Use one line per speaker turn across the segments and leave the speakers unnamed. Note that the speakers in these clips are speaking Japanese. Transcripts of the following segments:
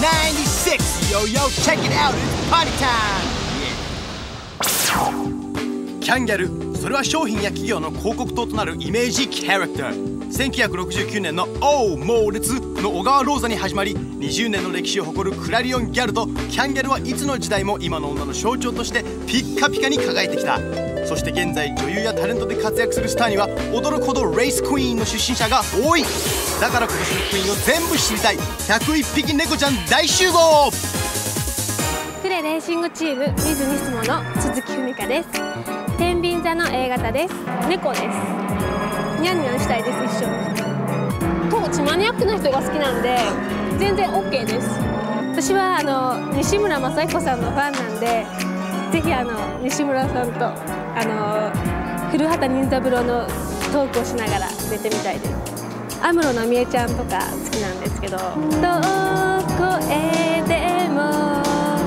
96 Yo yo check it out it's party time、キャンギャル、それは商品や企業の広告塔となるイメージキャラクター。1969年の「オー猛烈」の小川ローザに始まり、20年の歴史を誇るクラリオンギャルとキャンギャルはいつの時代も今の女の象徴としてピッカピカに輝いてきた。そして現在女優やタレントで活躍するスターには驚くほどレースクイーンの出身者が多い。だから今年のクイーンを全部知りたい101匹猫ちゃん大集合。
クレレーシングチームミズニスモの鈴木文香です。天秤座の A 型です。猫です。ニャンニャンしたいです。一緒にトーチマニアックな人が好きなんで全然 OK です。私は西村雅彦さんのファンなんで、ぜひ西村さんと古畑任三郎のトークをしながら出てみたいです。安室奈美恵ちゃんとか好きなんですけど、どこへでも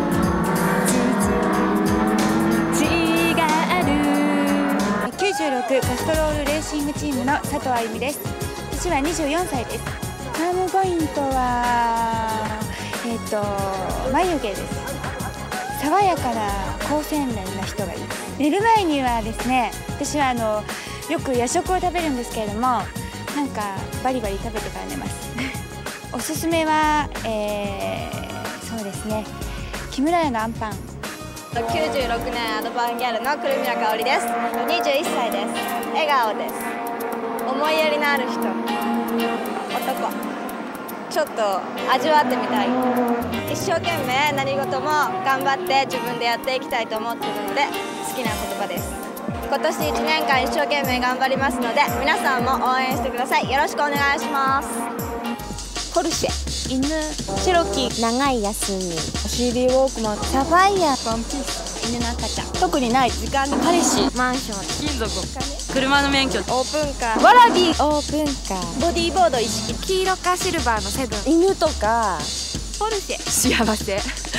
96カストロールレーシングチームの佐藤あゆみです。私は24歳です。チャームポイントは眉毛です。爽やかな好青年な人がいい。寝る前にはですね、私はよく夜食を食べるんですけれども、なんかバリバリ食べてから寝ますおすすめは、そうですね、木村屋のアンパン。
96年アドバンギャルのくるみらかおりです。21歳です。笑顔です。思いやりのある人、男、ちょっと味わってみたい。一生懸命何事も頑張って自分でやっていきたいと思っているので好きな言葉です。今年1年間一生懸命頑張りますので皆さんも応援してください。よろしくお願いします。
ポルシェ、犬、
チェロキー、長い休み、CD ウォークマン、サファイア、ワンピース、犬の赤ちゃん、特にない時間、彼氏、マンション、
金属、車の免許、
オープンカー、
わらび、オープンカー、
ボディーボード一式、
黄色かシルバーのセブン、
犬とか
ポルシェ、
幸せ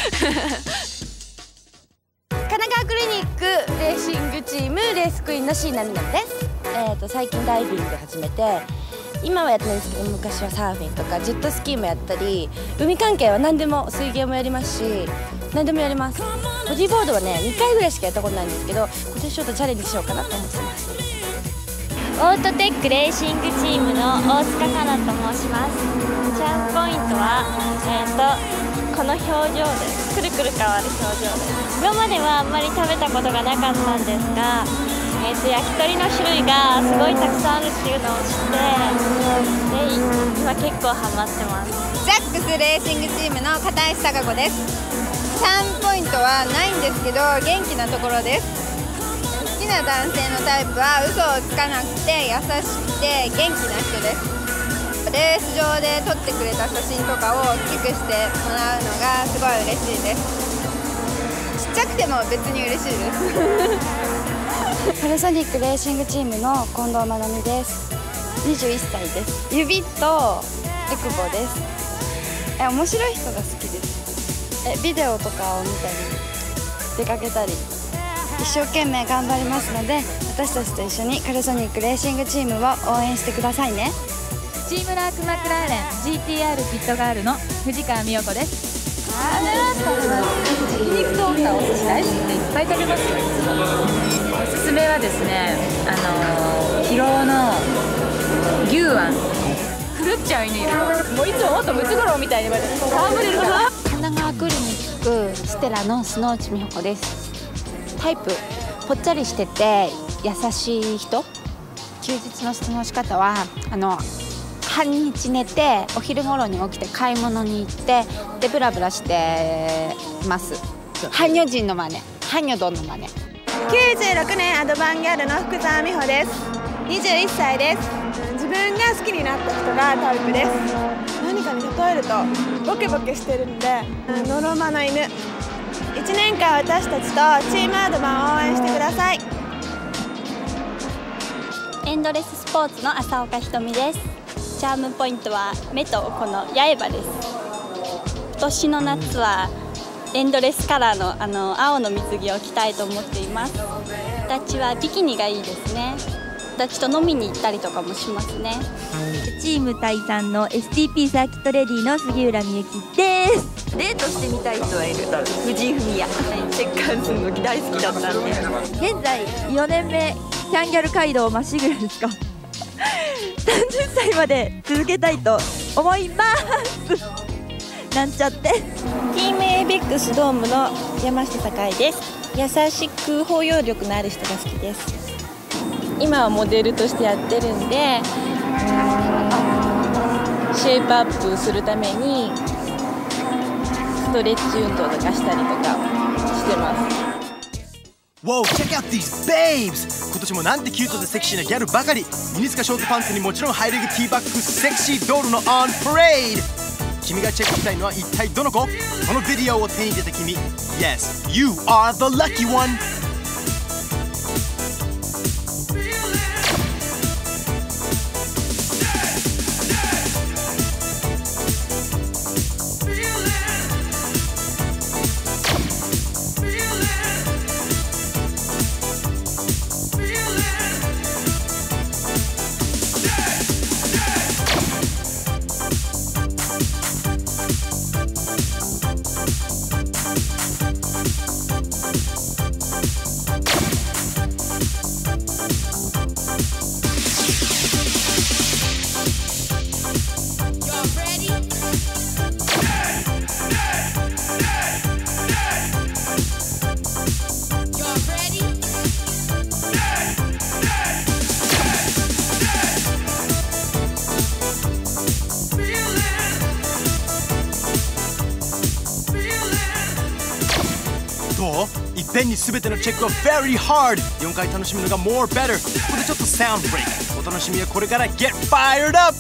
神奈川クリニックレーシングチームレースクイーンの椎名みなみです。最近ダイビング始めて、今はやってないんですけど昔はサーフィンとかジェットスキーもやったり、海関係は何でも、水泳もやりますし何でもやります。ボディーボードはね2回ぐらいしかやったことないんですけど、今年ちょっとチャレンジしようかなと思ってます。
オートテックレーシングチームの大塚かなと申します。チャームポイントは、この表情です。くるくる変わる表情です。今まではあんまり食べたことがなかったんですが、焼き鳥の種類がすごいたくさんあるっていうのを知って、で今結構ハマってます。
ザックスレーシングチームの片石貴子です。チャームポイントはないんですけど元気なところです。好きな男性のタイプは嘘をつかなくて優しくて元気な人です。レース場で撮ってくれた写真とかを大きくしてもらうのがすごい嬉しいです。ちっちゃくても別に嬉しいです
パナソニックレーシングチームの近藤まなみです。21歳です。指とエクボです。面白い人が好きです。ビデオとかを見たり出かけたり一生懸命頑張りますので、私たちと一緒にパナソニックレーシングチームを応援してくださいね。
チームラークマクラーレン GTR ピットガールの藤川美代子です。
焼肉とお寿司大好きでいっぱい食べますよ。おすすめはですね、広尾の牛庵。狂っちゃう犬いる。もういつももっとムツゴロウみたいに言われて戯れるから。
神奈川クリニックステラの須内美穂子です。タイプぽっちゃりしてて優しい人。休日の過ごし方は半日寝てお昼頃に起きて買い物に行ってでブラブラしてます。ハンニョ人の真似、ハンニョドンの真似。
96年アドバンギャルの福沢美穂です。21歳です。自分が好きになった人がタイプです。何かに例えるとボケボケしてるんでのろまの犬。1年間私たちとチームアドバンを応援してください。
エンドレススポーツの浅岡ひとみです。チャームポイントは目とこの八重歯です。今年の夏はエンドレスカラーの青の水着を着たいと思っています。私はビキニがいいですね。私と飲みに行ったりとかもしますね。
チームタイさんの STP サーキットレディの杉浦美幸です。
デートしてみたい人はいる。藤井フミヤ、チェッカーズの時大好きだったんで。現在4年目キャンギャル街道まっしぐらですか。30歳まで続けたいと思いますなんちゃって。
ティーム ABEX ドームの山下栄です。優しく包容力のある人が好きです。今はモデルとしてやってるんで、シェイプアップするためにストレッチ運動とかしたりとかしてます。
Wow, check out these babes! 今年もなんてキュートでセクシーなギャルばかり。ミニスカショートパンツにもちろんハイレグティーバッグ、セクシードールのオンパレード。君がチェックしたいのは一体どの子？このビデオを手に入れた君。Yes, you are the lucky one! どう？いっぺんに全てのチェックを very hard 4回楽しむのが more better。 ここでちょっとサウンドブレイク。お楽しみはこれから Get fired up。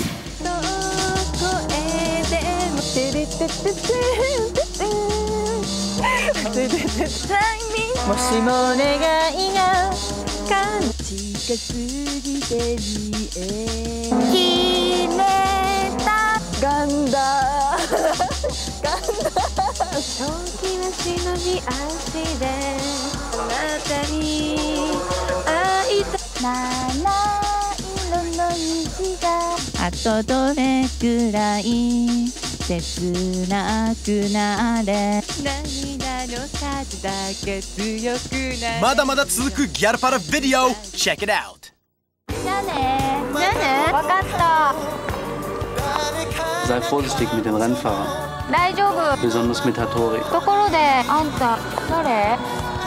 もしも願いが近すぎて見え決めたガンダ
長期は忍び足であなたに会いたい。
七色の虹があとどれくらい切なくなれ。涙の数だけ強くなれ。
まだまだ続くギャルパラビデオ Check it out。
じゃあね。わかった。
Sei vorsichtig mit dem Rennfahrer.
大丈夫。
Besonders mit Hattori.
ところであんた誰？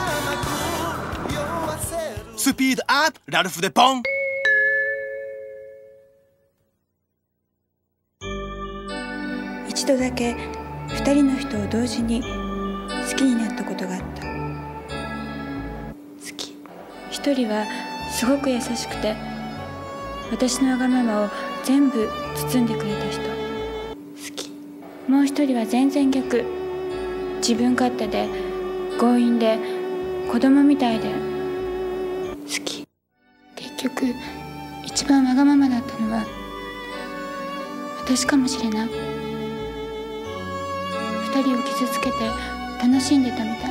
スピードアップラルフでポン。
一度だけ2人の人を同時に好きになったことがあった。好き。一人はすごく優しくて私のわがままを全部包んでくれた人。好き。もう一人は全然逆。自分勝手で強引で子供みたいで好き。結局一番わがままだったのは私かもしれない。2人を傷つけて楽しんでたみたい。